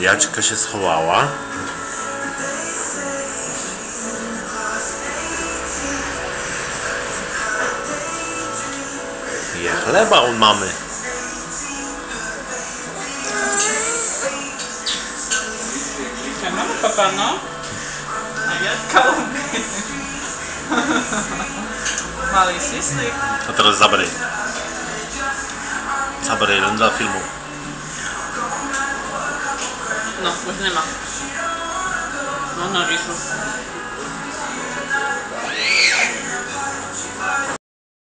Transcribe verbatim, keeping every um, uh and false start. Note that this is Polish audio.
Jaćka się schowała. Je chleba u mamy. Mamy papa, no? A Jatka lubi. Malý sislik. A teraz zabraj. Zabraj len dla filmu. No, už nemá. No, no, Ríšu.